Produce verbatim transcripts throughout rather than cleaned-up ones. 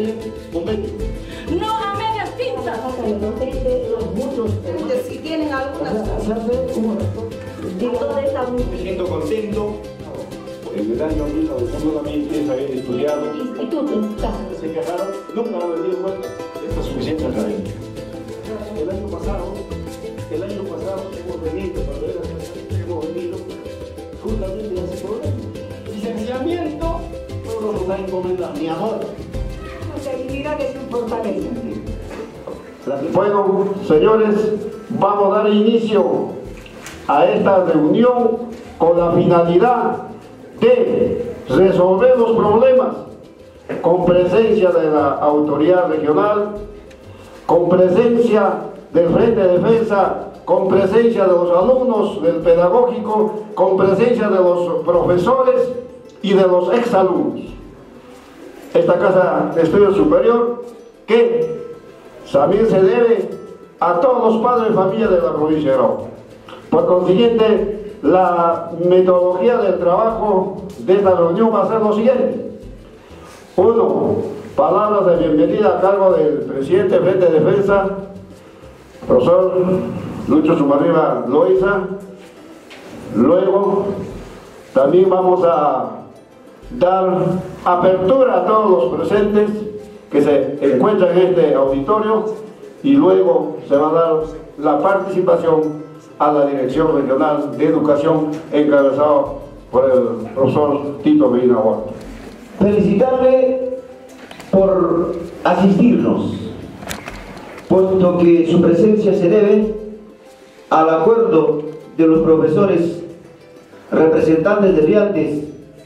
el convenio. No a medias tintas. Si tienen algunas Me siento contento. En el año mil novecientos noventa se habían estudiado. Se quejaron, nunca han venido bueno, esta suficiente academia. El año pasado, el año pasado hemos venido, para ver hemos venido justamente a ese problema. Licenciamiento, no nos está encomendando, mi amor. posibilidad es fortaleza. Bueno, señores, vamos a dar inicio a esta reunión con la finalidad de resolver los problemas con presencia de la autoridad regional, con presencia del Frente de Defensa, con presencia de los alumnos del pedagógico, con presencia de los profesores y de los exalumnos. Esta Casa de Estudio Superior que también se debe a todos los padres de familia de la provincia de Arauco. Por consiguiente, la metodología del trabajo de esta reunión va a ser lo siguiente. Uno, palabras de bienvenida a cargo del presidente del Frente de Defensa, profesor Lucho Sumarriba Loiza. Luego, también vamos a dar apertura a todos los presentes que se encuentran en este auditorio y luego se va a dar la participación a la Dirección Regional de Educación encabezado por el profesor Tito Medina Huerta. Felicitarle por asistirnos, puesto que su presencia se debe al acuerdo de los profesores representantes de Riantes,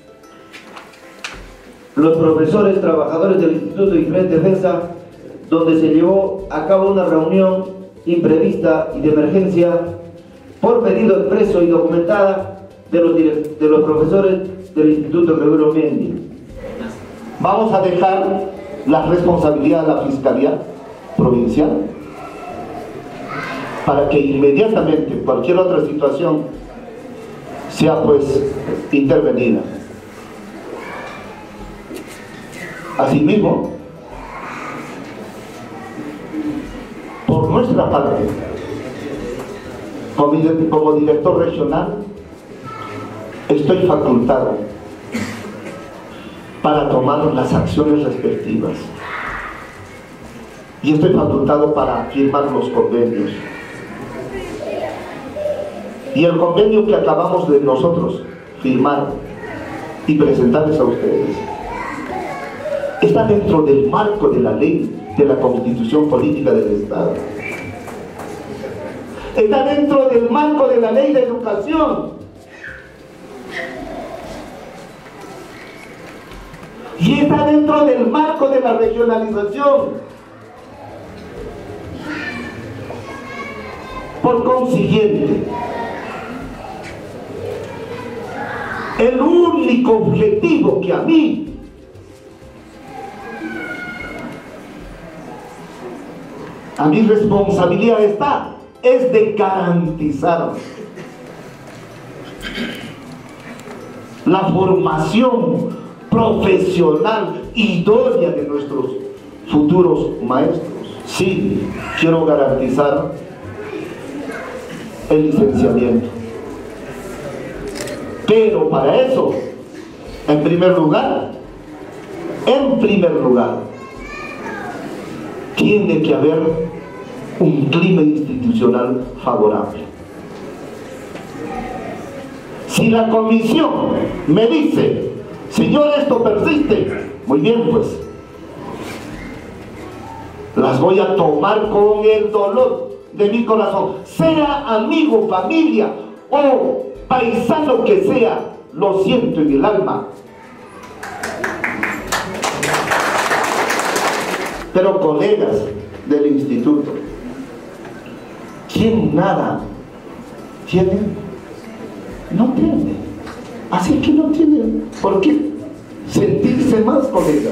los profesores trabajadores del Instituto y Frente de Defensa, donde se llevó a cabo una reunión imprevista y de emergencia por pedido expreso y documentada de los, de los profesores del Instituto Gregorio Mendy. Vamos a dejar la responsabilidad a la Fiscalía Provincial para que inmediatamente cualquier otra situación sea pues intervenida. Asimismo, por nuestra parte, como director regional, estoy facultado para tomar las acciones respectivas y estoy facultado para firmar los convenios. Y el convenio que acabamos de nosotros firmar y presentarles a ustedes está dentro del marco de la ley de la Constitución Política del Estado. Está dentro del marco de la ley de educación. Y está dentro del marco de la regionalización. Por consiguiente, el único objetivo que a mí a mi responsabilidad está es de garantizar la formación profesional idónea de nuestros futuros maestros. Sí, quiero garantizar el licenciamiento, pero para eso, en primer lugar, en primer lugar, tiene que haber un clima institucional favorable. Si la comisión me dice, señor, esto persiste, muy bien, pues las voy a tomar con el dolor de mi corazón, sea amigo, familia o paisano que sea, lo siento en el alma. Pero colegas del instituto, ¿quién nada tiene? No tiene. Así que no tiene por qué sentirse más, colegas.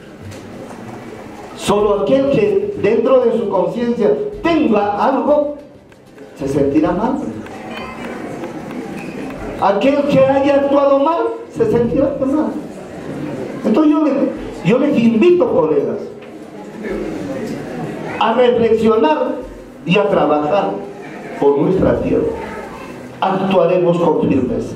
Solo aquel que dentro de su conciencia tenga algo, se sentirá mal. Aquel que haya actuado mal, se sentirá mal. Entonces yo les, yo les invito, colegas, a reflexionar y a trabajar por nuestra tierra. Actuaremos con firmeza.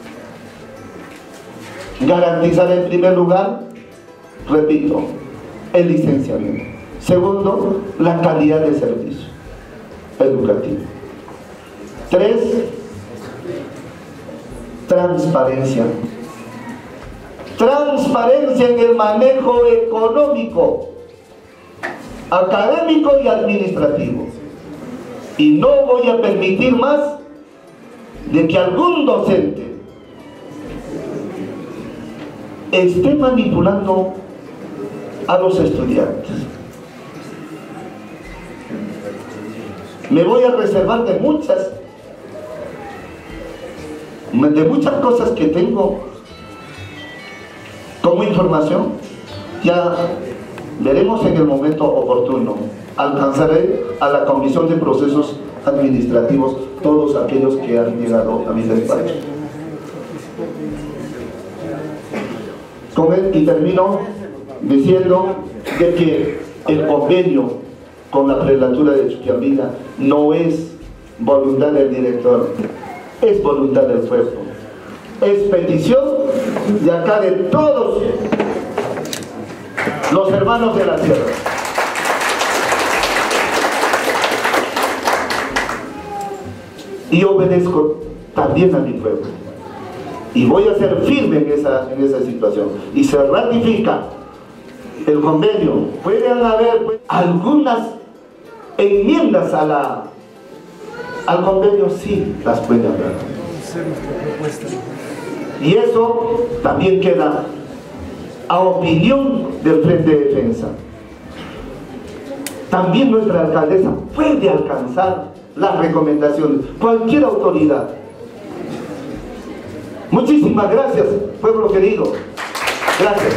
Garantizar en primer lugar, repito, el licenciamiento. Segundo, la calidad de servicio educativo. Tres, transparencia. Transparencia en el manejo económico, académico y administrativo. Y no voy a permitir más de que algún docente esté manipulando a los estudiantes. Me voy a reservar de muchas, de muchas cosas que tengo como información. Ya veremos en el momento oportuno. Alcanzaré a la Comisión de Procesos Administrativos todos aquellos que han llegado a mi despacho. Con él, y termino diciendo de que el convenio con la prelatura de Chuquiambila no es voluntad del director, es voluntad del pueblo. Es petición de acá de todos los hermanos de la tierra. Y obedezco también a mi pueblo. Y voy a ser firme en esa, en esa situación. Y se ratifica el convenio. Pueden haber pues, algunas enmiendas a la, al convenio, sí, las puede haber. Y eso también queda a opinión del Frente de Defensa. También nuestra alcaldesa puede alcanzar las recomendaciones, cualquier autoridad. Muchísimas gracias, pueblo querido. Gracias.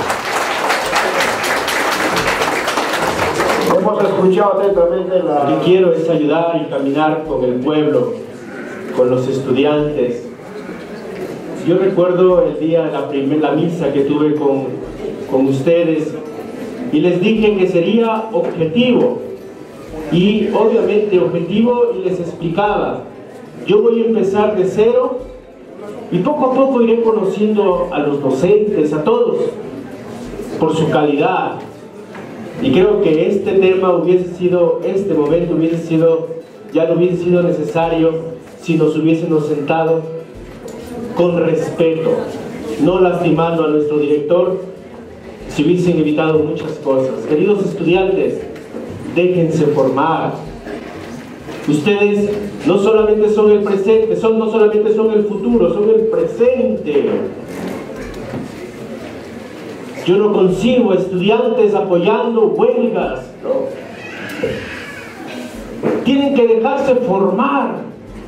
Hemos escuchado atentamente la... Lo que quiero es ayudar y caminar con el pueblo, con los estudiantes. Yo recuerdo el día de la primera misa que tuve con, con ustedes y les dije que sería objetivo. Y obviamente objetivo, y les explicaba, yo voy a empezar de cero y poco a poco iré conociendo a los docentes, a todos, por su calidad. Y creo que este tema hubiese sido, este momento hubiese sido, ya no hubiese sido necesario si nos hubiésemos sentado con respeto, no lastimando a nuestro director, si hubiesen evitado muchas cosas. Queridos estudiantes, déjense formar. Ustedes no solamente son el presente, son, no solamente son el futuro, son el presente. Yo no consigo estudiantes apoyando huelgas, no. Tienen que dejarse formar.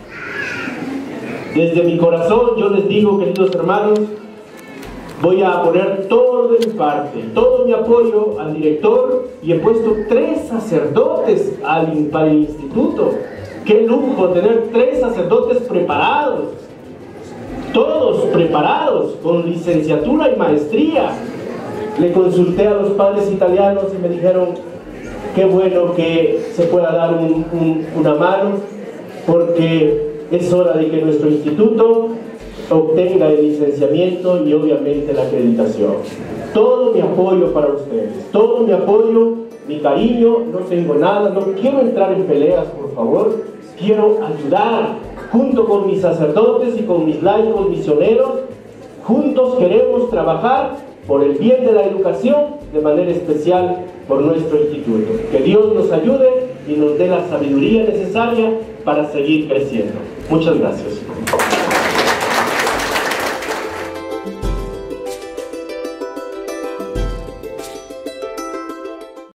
Desde mi corazón yo les digo, queridos hermanos, voy a poner todo de mi parte, todo mi apoyo al director, y he puesto tres sacerdotes al, para el instituto. Qué lujo tener tres sacerdotes preparados, todos preparados, con licenciatura y maestría. Le consulté a los padres italianos y me dijeron, qué bueno que se pueda dar un, un, una mano, porque es hora de que nuestro instituto obtenga el licenciamiento y obviamente la acreditación. Todo mi apoyo para ustedes, todo mi apoyo, mi cariño, no tengo nada, no quiero entrar en peleas, por favor, quiero ayudar, junto con mis sacerdotes y con mis laicos misioneros, juntos queremos trabajar por el bien de la educación, de manera especial por nuestro instituto. Que Dios nos ayude y nos dé la sabiduría necesaria para seguir creciendo. Muchas gracias.